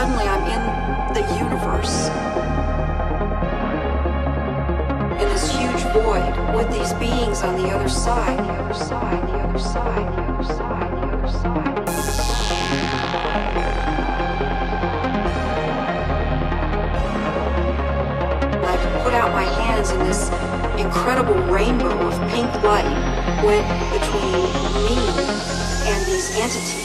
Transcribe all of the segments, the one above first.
suddenly I'm in the universe, in this huge void with these beings on the other side, the other side, the other side, the other side, the other side. I put out my hands and this incredible rainbow of pink light went between me and these entities.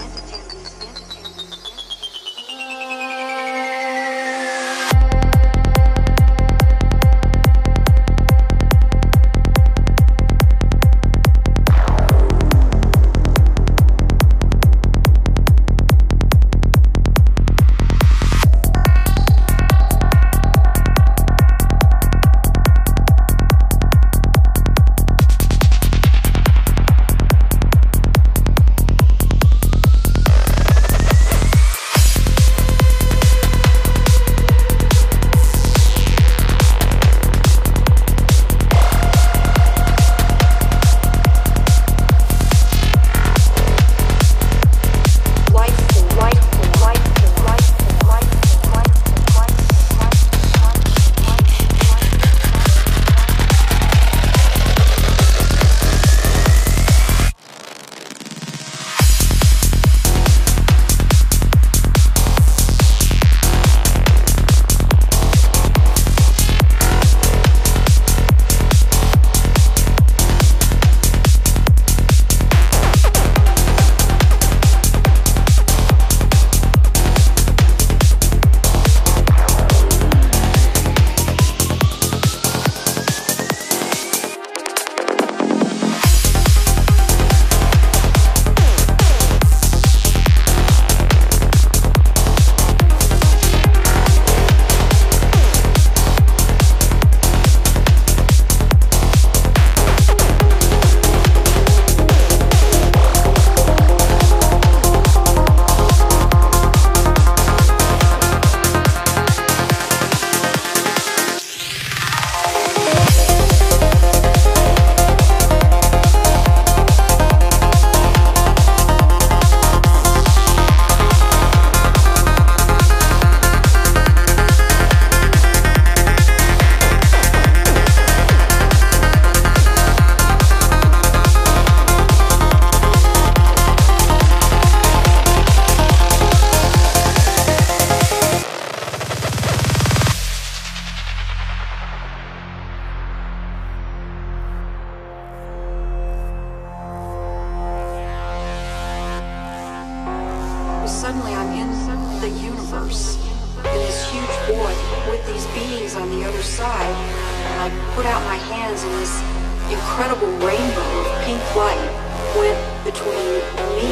Suddenly I'm in the universe, in this huge void with these beings on the other side, and I put out my hands and this incredible rainbow of pink light went between me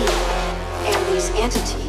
and these entities.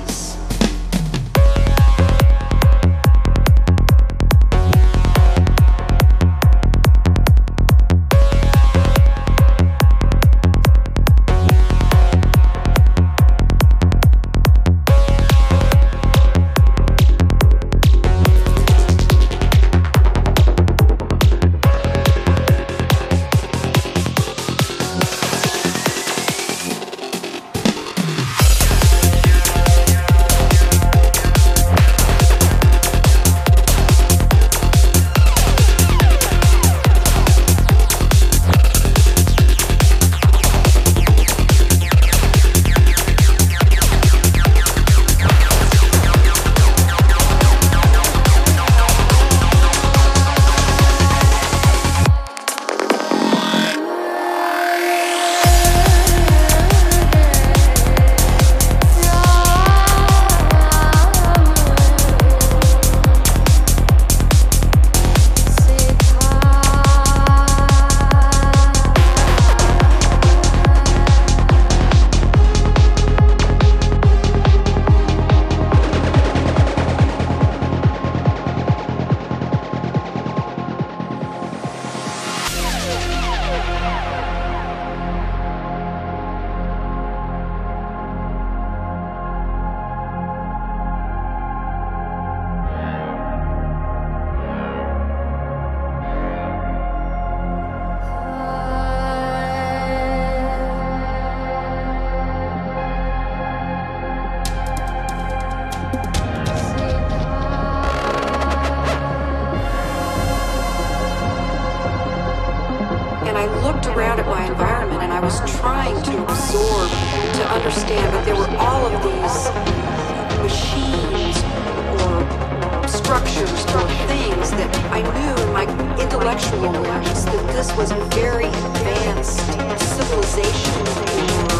at my environment and I was trying to absorb, to understand, but there were all of these machines or structures or things that I knew in my intellectual awareness that this was a very advanced civilization or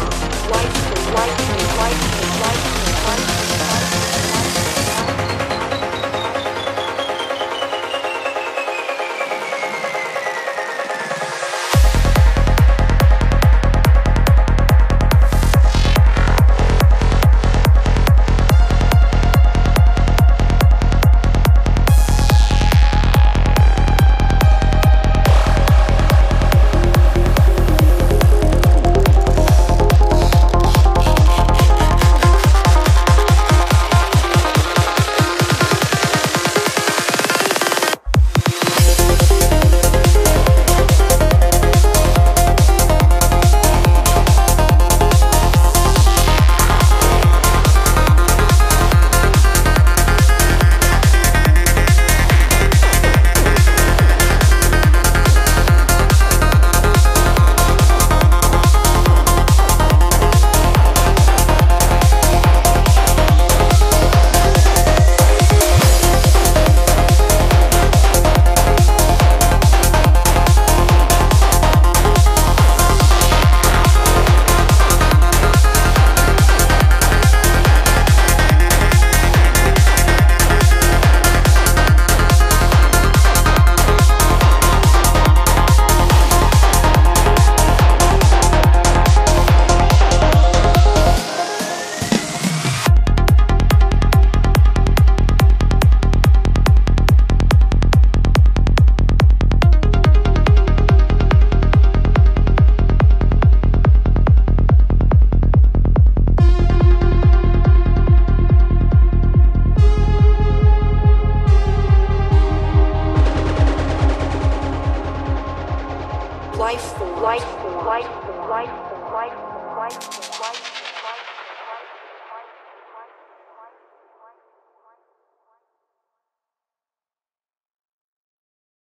life. Life form.